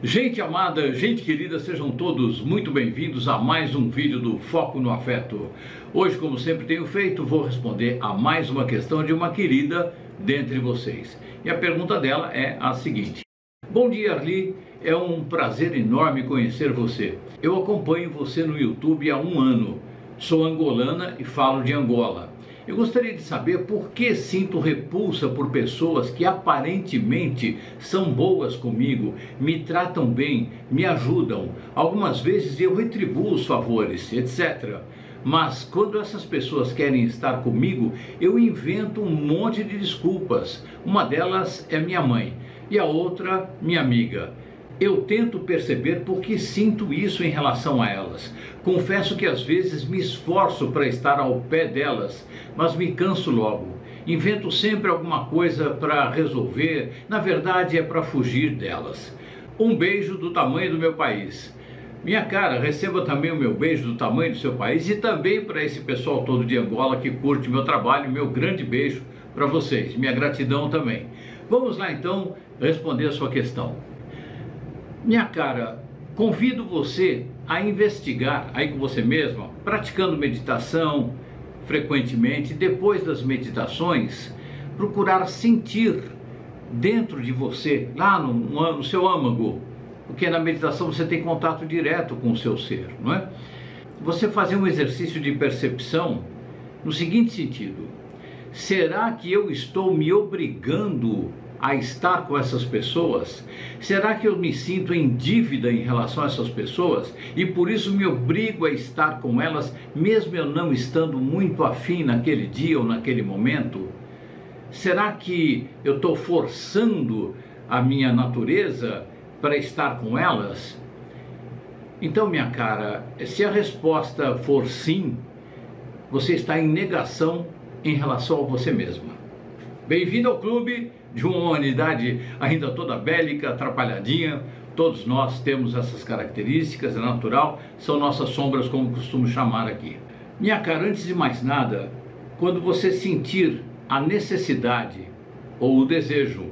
Gente amada, gente querida, sejam todos muito bem-vindos a mais um vídeo do Foco no Afeto. Hoje, como sempre tenho feito, vou responder a mais uma questão de uma querida dentre vocês. E a pergunta dela é a seguinte: Bom dia, Arli, é um prazer enorme conhecer você. Eu acompanho você no YouTube há um ano. Sou angolana e falo de Angola. Eu gostaria de saber por que sinto repulsa por pessoas que aparentemente são boas comigo, me tratam bem, me ajudam. Algumas vezes eu retribuo os favores, etc. Mas quando essas pessoas querem estar comigo, eu invento um monte de desculpas. Uma delas é minha mãe e a outra minha amiga. Eu tento perceber por que sinto isso em relação a elas. Confesso que às vezes me esforço para estar ao pé delas, mas me canso logo. Invento sempre alguma coisa para resolver, na verdade é para fugir delas. Um beijo do tamanho do meu país. Minha cara, receba também o meu beijo do tamanho do seu país e também para esse pessoal todo de Angola que curte meu trabalho, meu grande beijo para vocês, minha gratidão também. Vamos lá então responder a sua questão. Minha cara, convido você a investigar aí com você mesma, praticando meditação frequentemente. Depois das meditações, procurar sentir dentro de você, lá no seu âmago, porque na meditação você tem contato direto com o seu ser, não é? Você fazer um exercício de percepção no seguinte sentido: será que eu estou me obrigando a estar com essas pessoas? Será que eu me sinto em dívida em relação a essas pessoas e por isso me obrigo a estar com elas, mesmo eu não estando muito afim naquele dia ou naquele momento? Será que eu estou forçando a minha natureza para estar com elas? Então, minha cara, se a resposta for sim, você está em negação em relação a você mesma. Bem-vindo ao clube de uma humanidade ainda toda bélica, atrapalhadinha. Todos nós temos essas características, é natural, são nossas sombras, como costumo chamar aqui. Minha cara, antes de mais nada, quando você sentir a necessidade ou o desejo,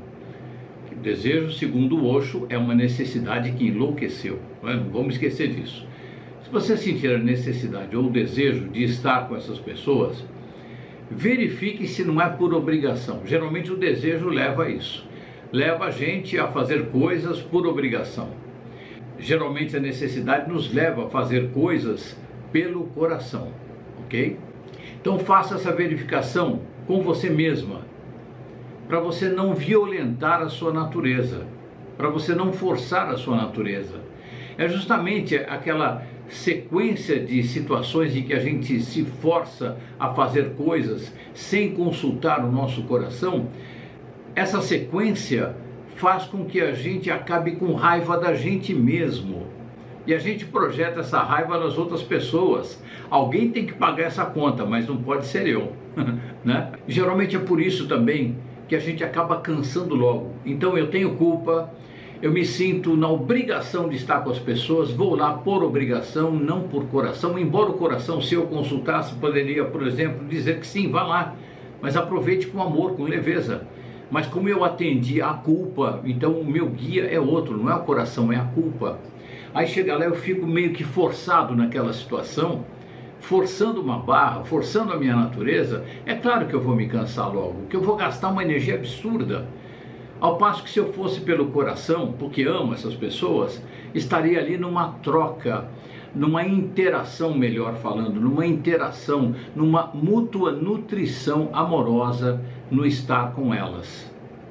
segundo o Osho, é uma necessidade que enlouqueceu, não vamos esquecer disso. Se você sentir a necessidade ou o desejo de estar com essas pessoas, verifique se não é por obrigação. Geralmente o desejo leva a isso, leva a gente a fazer coisas por obrigação. Geralmente a necessidade nos leva a fazer coisas pelo coração, ok? Então faça essa verificação com você mesma, para você não violentar a sua natureza, para você não forçar a sua natureza. É justamente aquela sequência de situações em que a gente se força a fazer coisas sem consultar o nosso coração. Essa sequência faz com que a gente acabe com raiva da gente mesmo. E a gente projeta essa raiva nas outras pessoas. Alguém tem que pagar essa conta, mas não pode ser eu. Né? Geralmente é por isso também que a gente acaba cansando logo. Então eu tenho culpa, eu me sinto na obrigação de estar com as pessoas, vou lá por obrigação, não por coração, embora o coração, se eu consultasse, poderia, por exemplo, dizer que sim, vá lá, mas aproveite com amor, com leveza. Mas como eu atendi a culpa, então o meu guia é outro, não é o coração, é a culpa. Aí chega lá, eu fico meio que forçado naquela situação, forçando uma barra, forçando a minha natureza. É claro que eu vou me cansar logo, que eu vou gastar uma energia absurda. Ao passo que se eu fosse pelo coração, porque amo essas pessoas, estaria ali numa troca, numa interação, melhor falando, numa interação, numa mútua nutrição amorosa no estar com elas.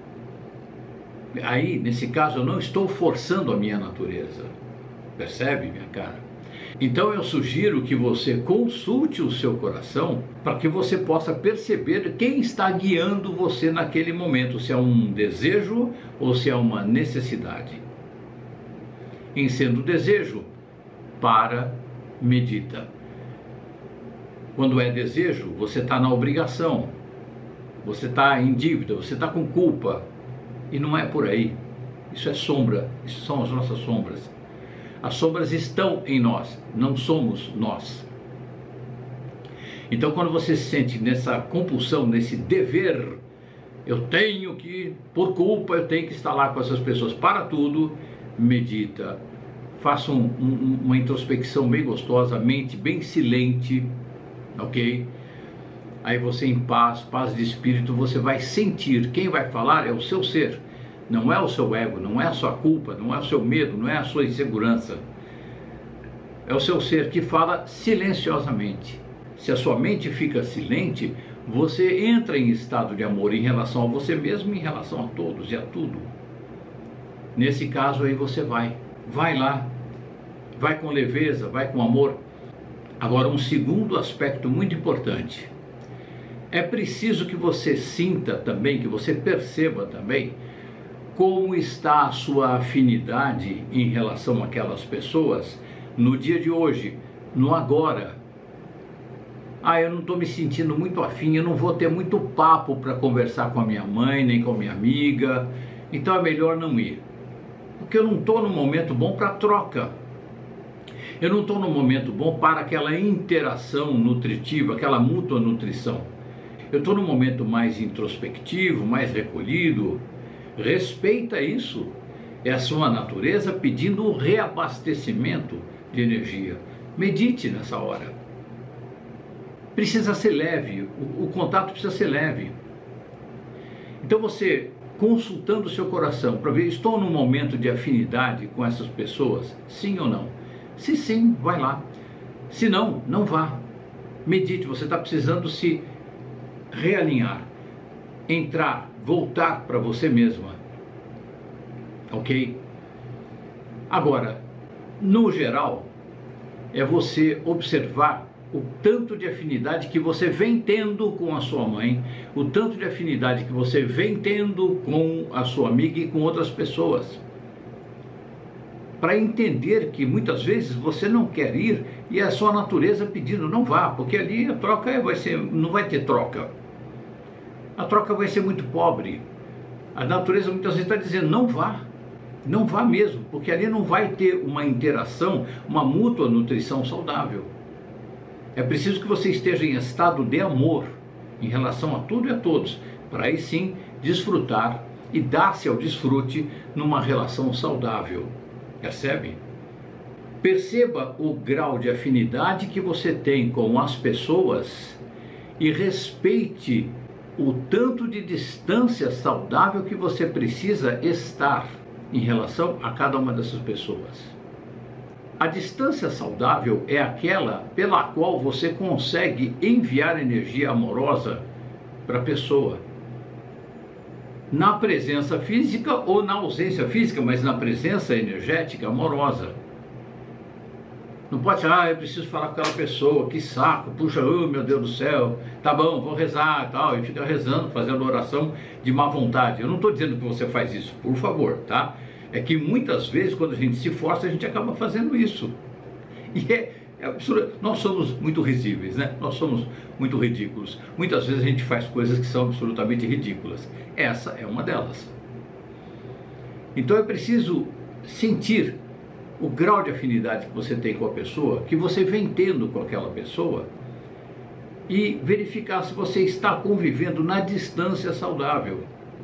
Aí, nesse caso, eu não estou forçando a minha natureza. Percebe, minha cara? Então eu sugiro que você consulte o seu coração para que você possa perceber quem está guiando você naquele momento, se é um desejo ou se é uma necessidade. Em sendo desejo, medita. Quando é desejo, você está na obrigação, você está em dívida, você está com culpa, e não é por aí. Isso é sombra, isso são as nossas sombras. As sombras estão em nós, não somos nós. Então, quando você se sente nessa compulsão, nesse dever, eu tenho que, por culpa, eu tenho que estar lá com essas pessoas. Para tudo, medita, faça uma introspecção bem gostosa, mente bem silente, ok? Aí você em paz, paz de espírito, você vai sentir, quem vai falar é o seu ser, não é o seu ego, não é a sua culpa, não é o seu medo, não é a sua insegurança. É o seu ser que fala silenciosamente. Se a sua mente fica silente, você entra em estado de amor em relação a você mesmo, em relação a todos e a tudo. Nesse caso aí você vai lá, vai com leveza, vai com amor. Agora, um segundo aspecto muito importante. É preciso que você sinta também, que você perceba também como está a sua afinidade em relação àquelas pessoas no dia de hoje, no agora. Eu não estou me sentindo muito afim, eu não vou ter muito papo para conversar com a minha mãe, nem com a minha amiga, então é melhor não ir. Porque eu não estou num momento bom para troca. Eu não estou num momento bom para aquela interação nutritiva, aquela mútua nutrição. Eu estou num momento mais introspectivo, mais recolhido. Respeita isso. É a sua natureza pedindo o reabastecimento de energia. Medite nessa hora. Precisa ser leve, o contato precisa ser leve. Então você, consultando o seu coração para ver, estou num momento de afinidade com essas pessoas? Sim ou não? Se sim, vai lá. Se não, não vá. Medite, você está precisando se realinhar, entrar, voltar para você mesma. Ok? Agora, no geral, é você observar o tanto de afinidade que você vem tendo com a sua mãe, o tanto de afinidade que você vem tendo com a sua amiga e com outras pessoas. Para entender que muitas vezes você não quer ir e é a sua natureza pedindo, não vá, porque ali a troca não vai ter troca. A troca vai ser muito pobre. A natureza muitas vezes está dizendo, não vá. Não vá mesmo, porque ali não vai ter uma interação, uma mútua nutrição saudável. É preciso que você esteja em estado de amor em relação a tudo e a todos, para aí sim desfrutar e dar-se ao desfrute numa relação saudável. Percebe? Perceba o grau de afinidade que você tem com as pessoas e respeite o tanto de distância saudável que você precisa estar em relação a cada uma dessas pessoas. A distância saudável é aquela pela qual você consegue enviar energia amorosa para a pessoa. Na presença física ou na ausência física, mas na presença energética amorosa. Não pode ser, eu preciso falar com aquela pessoa, que saco, puxa, meu Deus do céu, tá bom, vou rezar e tal, e fica rezando, fazendo oração de má vontade. Eu não estou dizendo que você faz isso, por favor, tá? É que muitas vezes, quando a gente se força, a gente acaba fazendo isso. E é absurdo. Nós somos muito risíveis, né? Nós somos muito ridículos. Muitas vezes a gente faz coisas que são absolutamente ridículas. Essa é uma delas. Então é preciso sentir o grau de afinidade que você tem com a pessoa, que você vem tendo com aquela pessoa, e verificar se você está convivendo na distância saudável.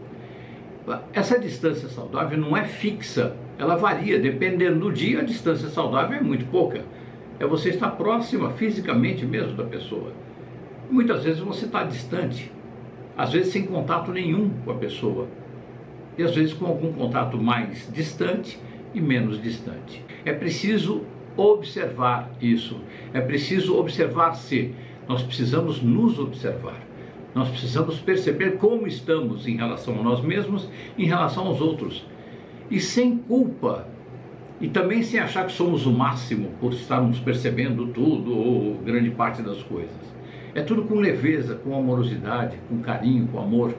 Essa distância saudável não é fixa, ela varia, dependendo do dia, a distância saudável é muito pouca. É você estar próxima fisicamente mesmo da pessoa. Muitas vezes você está distante, às vezes sem contato nenhum com a pessoa, e às vezes com algum contato mais distante e menos distante. É preciso observar isso, é preciso observar-se, nós precisamos nos observar. Nós precisamos perceber como estamos em relação a nós mesmos, em relação aos outros. E sem culpa. E também sem achar que somos o máximo por estarmos percebendo tudo ou grande parte das coisas. É tudo com leveza, com amorosidade, com carinho, com amor.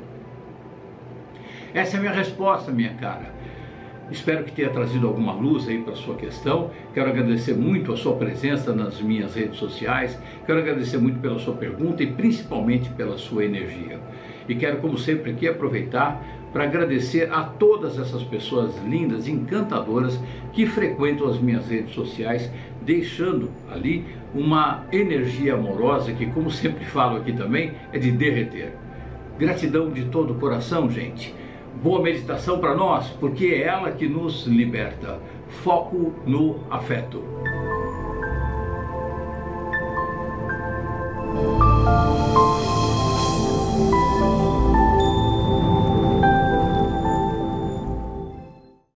Essa é a minha resposta, minha cara. Espero que tenha trazido alguma luz aí para a sua questão. Quero agradecer muito a sua presença nas minhas redes sociais. Quero agradecer muito pela sua pergunta e principalmente pela sua energia. E quero, como sempre, aqui aproveitar para agradecer a todas essas pessoas lindas, encantadoras, que frequentam as minhas redes sociais, deixando ali uma energia amorosa que, como sempre falo aqui também, é de derreter. Gratidão de todo o coração, gente. boa meditação para nós, porque é ela que nos liberta. Foco no afeto.